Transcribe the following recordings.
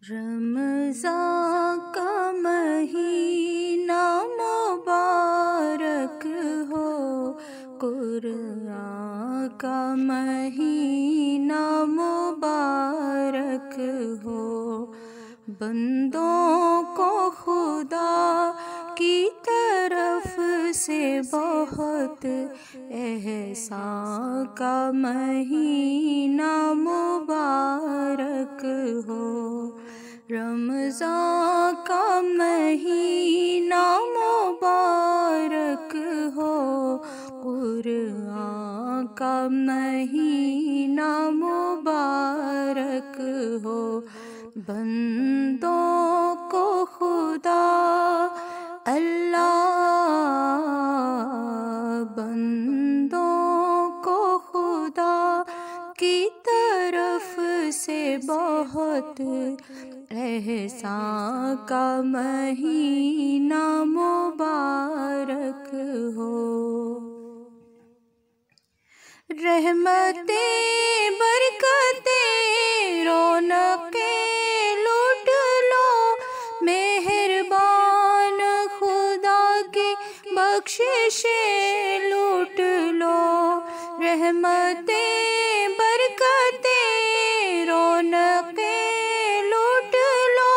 रमज़ान का महीना मुबारक हो, कुरान का महीना मुबारक हो। बंदों को खुदा की तरफ से बहुत एहसान का महीना मुबारक हो। रमज़ान का महीना मुबारक हो, कुरान का महीना मुबारक हो। बंदों को खुदा बंदों को खुदा की तरफ से बहुत एहसान का महीना मुबारक हो। रहमतें बरकतें रौनकें लूट लो, मेहरबान खुदा की बख्शिशें लूट लो। रहमतें बरकतें रौनकें लूट लो,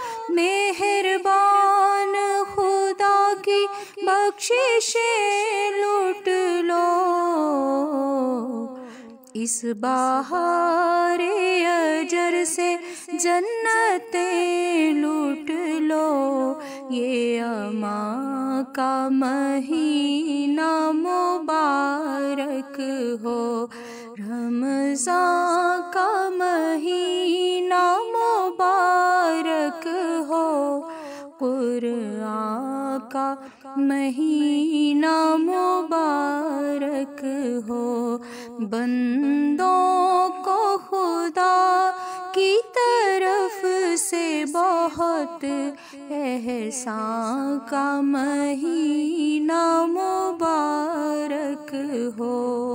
मेहरबान खुदा की बख्शिशें लूट लो। इस बहारे अजर से जन्नतें लूट लो, ये अमा का महीना मुबारक हो। रमज़ान का महीना मुबारक हो, कुरान का महीना मुबारक हो। बंदों को खुदा की तरफ से बहुत एहसान का महीना मुबारक हो।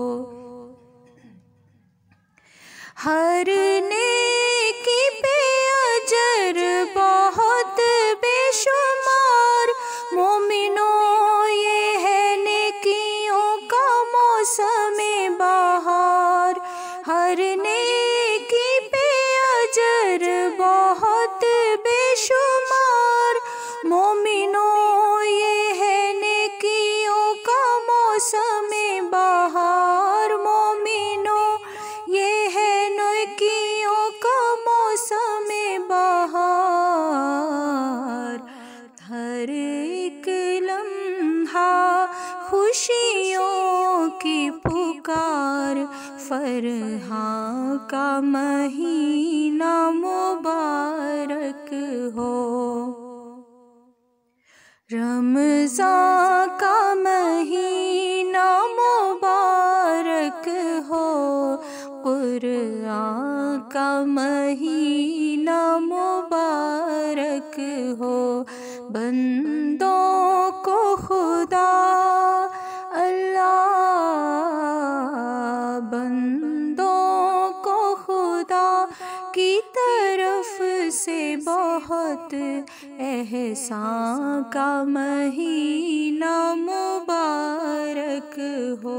हर नेकी पे अजर बहुत बेशुमार, मोमिनों ये है नेकियों का मौसम बहार। हर नेकी पे अजर बहुत बेशुमार, मोमिनों ये है नेकियों का मौसम बहार। मोमिनों ये है नेकियों का मौसम बहार। हर एक लम्हा खुशियों की पुकार, फरहां का महीना मुबारक हो। रमज़ान का महीना मुबारक हो, कुरान का महीना मुबारक हो। बंदों को खुदा बंदों को खुदा की तरफ से बहुत एहसान का महीना मुबारक हो।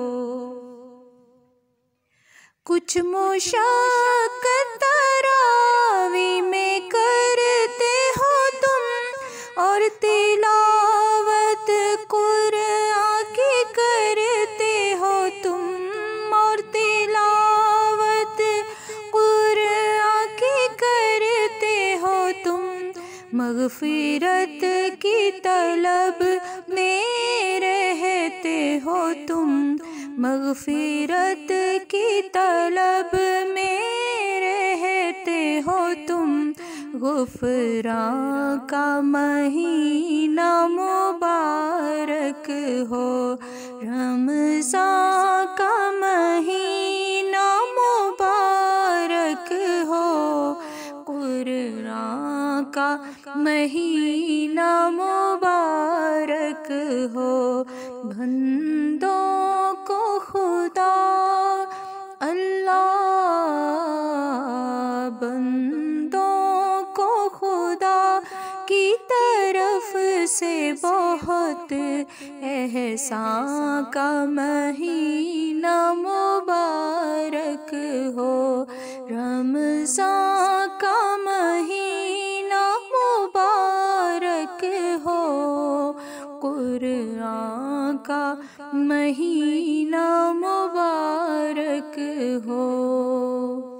कुछ मुशक्क़त तरावी में करते हो तुम, और तिलावत कुरान की करते हो तुम, और तिलावत कुरान की करते हो तुम। मग़फ़िरत की तलब में रहते हो तुम, मग़फ़िरत की तलब में रहते हो तुम। गुफ़रान का महीना मुबारक हो। रमज़ान का महीना मुबारक हो, कुरान का महीना मुबारक हो। बंदों को खुदा बंदों को से बहुत एहसान का महीना मुबारक हो। रमज़ान का महीना मुबारक हो, कुरान का महीना मुबारक हो।